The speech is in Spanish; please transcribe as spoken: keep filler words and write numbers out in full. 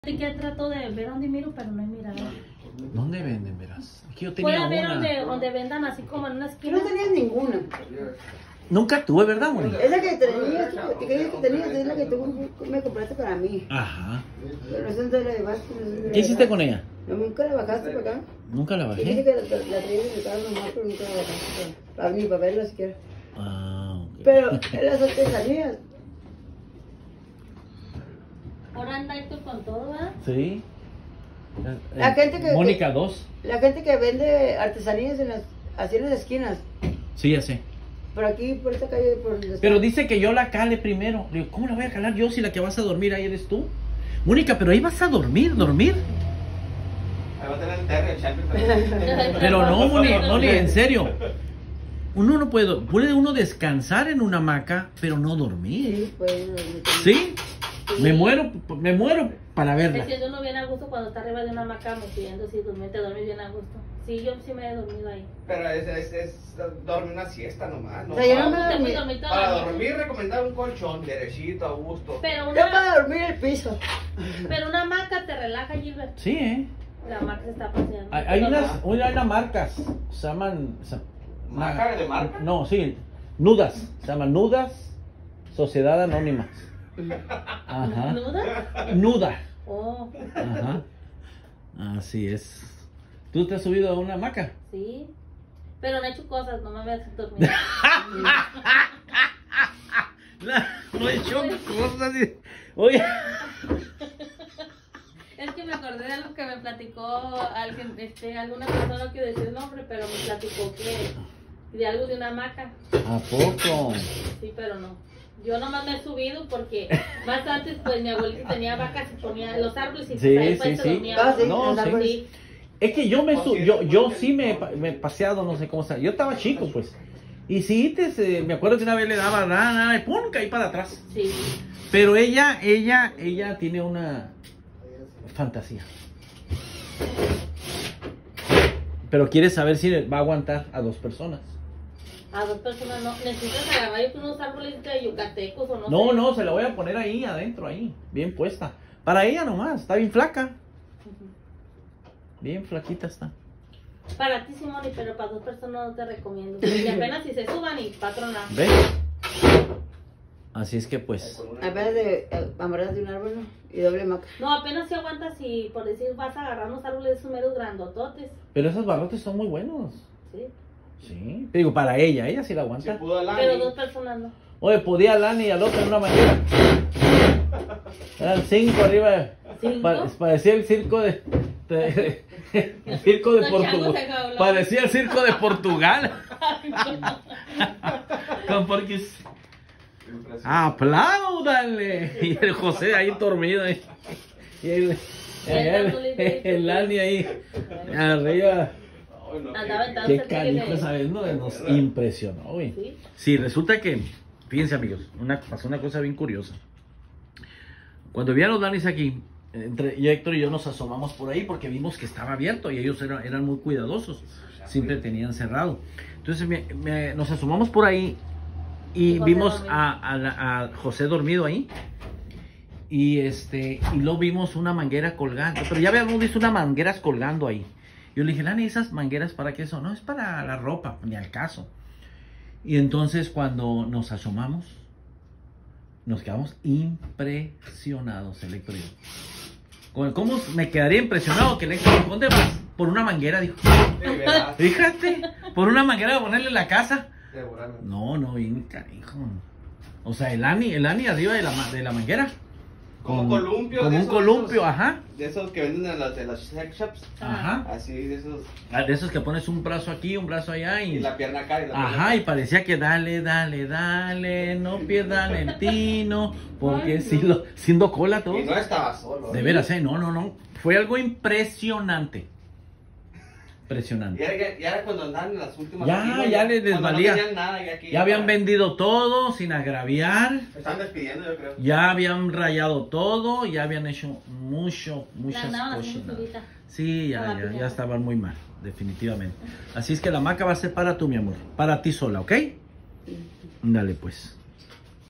Que trato de ver dónde miro, pero no he mirado. ¿Dónde venden, verás? Aquí yo Puede tenía haber una. donde, donde vendan así como en una Yo esquina. no tenías ninguna. Nunca tuve, ¿verdad, Moni? Esa que tenías, que creías que tenías, es la que tú me compraste para mí. Ajá. Pero no sé dónde la llevaste. No sé dónde la ¿Qué hiciste llevaste. con ella? No, nunca la bajaste para acá. Nunca la Dijiste bajé. que la, la traías de mi casa nomás, pero nunca la bajaste. Para, para mí, para verla siquiera. Ah, ok. Pero en las artesanías. Ahora anda esto con todo, ¿verdad? Sí. La gente que- Mónica que- dos. La gente que vende artesanías en las, así en las esquinas. Sí, ya sé. Por aquí, por esta calle, por donde está. Pero dice que yo la cale primero. Le digo, ¿cómo la voy a calar yo si la que vas a dormir ahí eres tú? Mónica, pero ahí vas a dormir, dormir. Ahí va a tener el Terry, el Champions. Pero no, Moni, Moni, en serio. Uno no puede, puede uno descansar en una hamaca, pero no dormir. Sí, pues. ¿Sí? Me muero, me muero para verla. Es que uno viene a gusto cuando está arriba de una hamaca metiendo, si durmiendo, te duermes bien a gusto. Sí, yo sí me he dormido ahí. Pero es, es, es dormir una siesta nomás, ¿no? O sea, yo no me Te puedes dormí. dormir toda Para la noche. dormir, recomendar un colchón derechito, a gusto. Pero Yo una, para dormir el piso. pero una hamaca te relaja, Gilbert. Sí, ¿eh? La hamaca se está paseando. Hay, hay unas, hay unas marcas, se llaman... se- ¿Marca de marca? No, sí, nudas, se llaman nudas, Sociedad Anónima. Ajá. ¿Nuda? Nuda. Oh, Ajá. Así es. ¿Tú te has subido a una hamaca? sí. Pero no he hecho cosas, no me voy a hacer dormir. No he hecho cosas. y- Oye. Es que me acordé de algo que me platicó alguien, este, alguna persona, no quiero decir el nombre, pero me platicó que de algo de una hamaca. ¿A poco? Sí, pero no. Yo nomás me he subido porque más antes, pues mi abuelita tenía vacas y ponía los árboles y Sí, pues, ahí pues sí, se sí. dormía. Ah, sí, No, los sí. árboles. Sí. Es que yo me su yo, yo sí me, me he paseado, no sé cómo está. Yo estaba chico, pues. Y sí, te, se- me acuerdo que una vez le daba nada, nada, y pum, caí para atrás. Sí. Pero ella, ella, ella tiene una fantasía. Pero quiere saber si va a aguantar a dos personas. A dos personas no. Necesitas agarrar yo con unos árboles de yucatecos o no. No, sé. no, se la voy a poner ahí adentro, ahí, bien puesta. Para ella nomás, está bien flaca. Bien flaquita está. Para ti, Simón, pero para dos personas no te recomiendo. Porque apenas si se suban y patronar. ¿Ves? Así es que pues. Apenas de amarras de un árbol, ¿no? Y doble maca. No, apenas si aguantas y por decir vas a agarrar unos árboles de esos meros grandototes. Pero esos barrotes son muy buenos. Sí. Sí. Digo, para ella, ella sí la Si aguanta. pudo a Pero Lani. dos personas no. Oye, podía Lani y al otro en una manguera. Eran cinco arriba. ¿Cinco? Pa- parecía el circo de. de- el circo de Los Portugal. changos se acabó. Parecía el circo de Portugal. Con porquis. ¡Apláudanle! Y el José ahí dormido. ahí. Y el, el, el, el Lani ahí arriba. Andaba en Qué danza, canijo, tigre. ¿sabes? No, nos impresionó, güey. Sí. Sí, resulta que, fíjense amigos, una, pasó una cosa bien curiosa. Cuando vi a los Danis aquí, entre y Héctor y yo nos asomamos por ahí porque vimos que estaba abierto y ellos eran, eran muy cuidadosos, siempre tenían cerrado. Entonces me- me- nos asomamos por ahí y Y José vimos dormido. a, a la- a José dormido ahí. Y este, y luego vimos una manguera colgando, pero ya habíamos visto unas mangueras colgando ahí. Yo le dije, Lani, ¿esas mangueras para qué son? No, es para la ropa, ni al caso. Y entonces cuando nos asomamos, nos quedamos impresionados, el Héctor y yo. Con- ¿Cómo me quedaría impresionado que el Héctor dijo, ¿dónde vas? Por una manguera, dijo. Fíjate, por una manguera de ponerle en la casa. No, no, bien carijo. O sea, el Lani, el Lani arriba de la, ma- de la manguera. Como un columpio. Como de un esos- columpio, ajá. De esos que venden en las de las sex shops. Ajá. Así, de esos. Ah, de esos que pones un brazo aquí, un brazo allá Y y... la pierna acá. Y la pierna Ajá, acá. y parecía que dale, dale, dale, no pierdan el tino, porque Ay, si no. lo, siendo cola todo. Y no estaba solo. De veras, eh, no, no, no. Fue algo impresionante. Y Impresionante. era, ya era cuando andaban en las últimas. Ya, aquí, ya les cuando desvalía. No tenían nada, ya, aquí Ya habían estaban- vendido todo sin agraviar, Se están despidiendo, yo creo. ya habían rayado todo, ya habían hecho mucho, La muchas andaban haciendo cosas. solita. Sí, ya, Con la ya, piñata. ya estaban muy mal, definitivamente. Así es que la maca va a ser para tú, mi amor. Para ti sola, ¿ok? Dale, pues.